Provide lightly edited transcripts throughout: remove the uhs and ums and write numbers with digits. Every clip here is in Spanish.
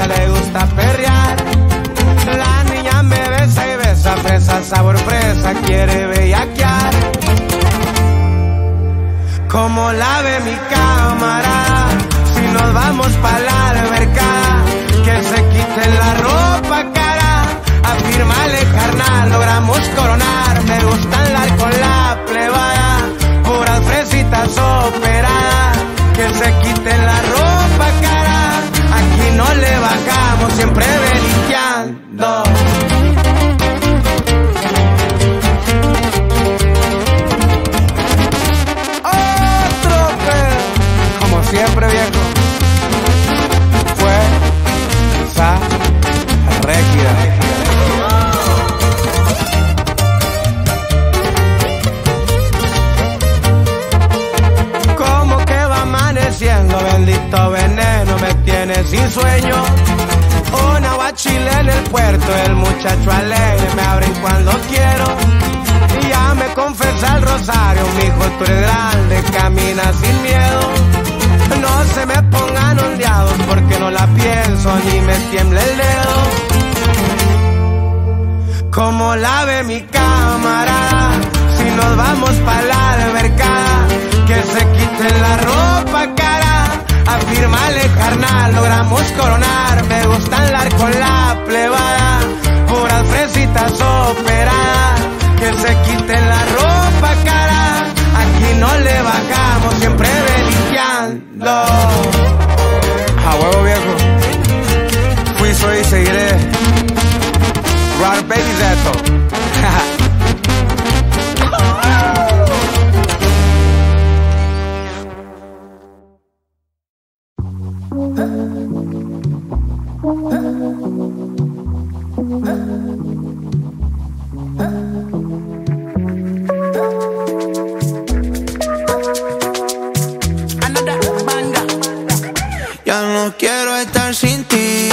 le gusta perrear. La niña me besa y besa, fresa, sabor fresa, quiere bellaquear. Como la ve mi camarada, si nos vamos pa' la albercada, que se quiten la ropa cara, afírmale carnal, logramos coronar. Me gusta andar con la plebada, puras fresitas operadas, que se quiten la ropa cara, aquí no le bajamos, siempre belicando. Siempre viejo, fuerza rígida. Como que va amaneciendo, bendito veneno me tiene sin sueño. Una guachile en el puerto, el muchacho alegre me abren cuando quiero. Y ya me confesa el rosario, mijo, tú eres grande, camina sin miedo. No se me pongan ondeados porque no la pienso ni me tiembla el dedo. Como la ve mi camarada, si nos vamos pa' la albercada, que se quiten la ropa cara, afírmale carnal, logramos coronar. Me gusta andar con la plebada, puras fresitas operadas, que se quiten la ropa cara, aquí no le bajamos, siempre belicando. A huevo viejo, fui, soy y seguiré. Rod Baby Zeto. Ya no quiero estar sin ti,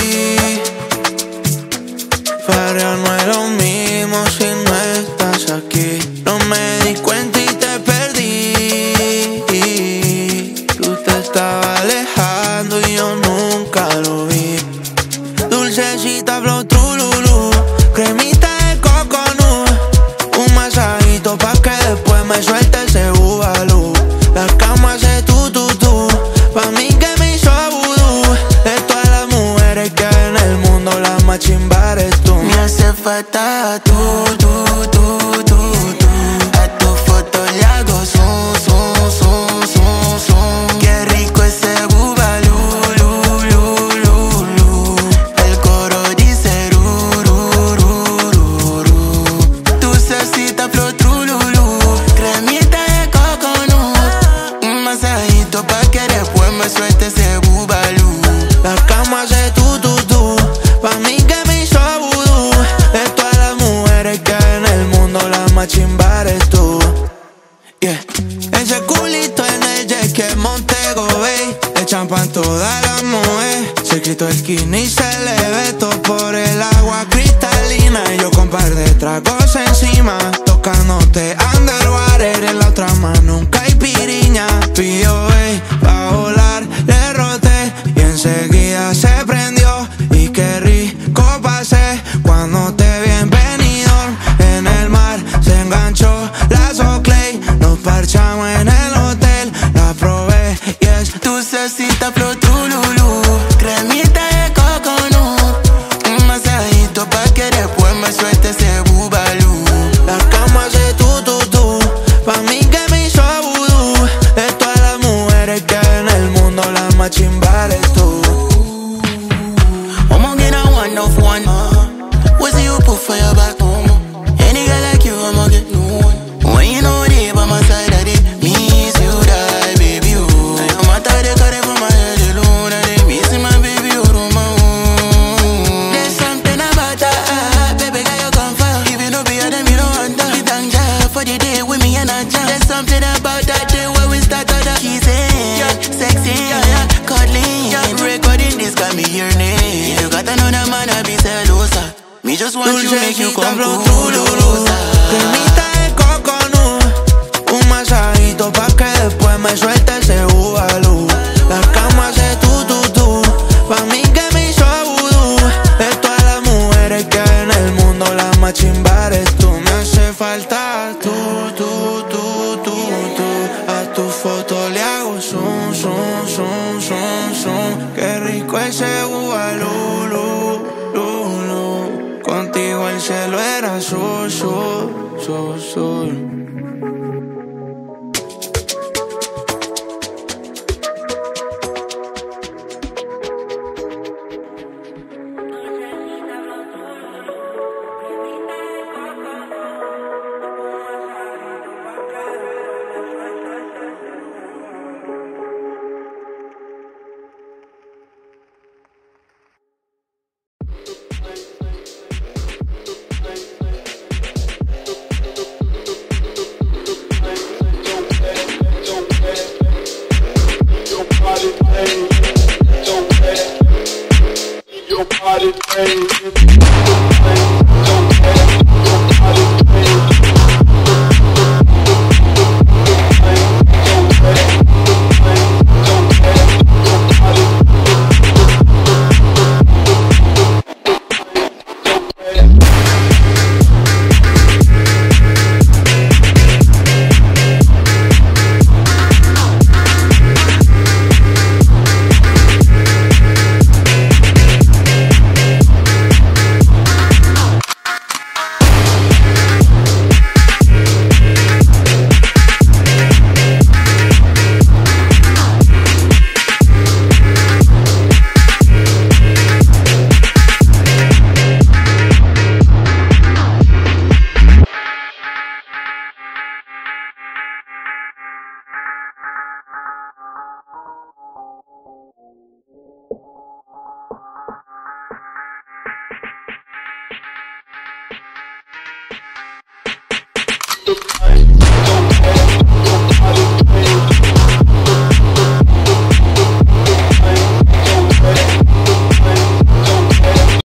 pero no es lo mismo si no estás aquí. No me di cuenta y te perdí. Tú te estabas alejando y yo nunca lo vi. Dulcecita flow trululú, cremita de coconut, un masajito pa' que después me suelte ese bubalú. La cama hace tu, pa' mí que me hizo vudú. De todas las mujeres que hay en el mundo, la más chimba eres tú. Me hace falta tú. A tu foto le hago zoom. Qué rico ese bubalú. El coro dice dulcecita flor trululú, cremita de coconut, un masajito pa' que después me suelte ese bubalú. La cama hace tu, pa' mí que me hizo vudú. De todas las mujeres que hay en el mundo, la más chimba eres tú. Yeah. Ese culito en el jet que Montego Bay, le champan todas las mujeres. Se quitó el skin y se le ve todo por el agua cristalina. Y yo con par de tragos encima, tocándote underwater. En la otra mano un caipiriña. P.O.A. pa' volar, le roté y enseguida se prendió. Y qué rico pasé cuando te vi en Benidorm. En el mar se enganchó la Soclay, nos parchamos en el hotel. La probé y es dulcecita flor trululú, cremita de coconut, un masajito pa' que después me suelte ese bubalú. La cama hace tu, pa' mí que me hizo vudú. De todas las mujeres faltas tú. A tu foto le hago son. Qué rico ese bubalú. Contigo el cielo era sol. Your body,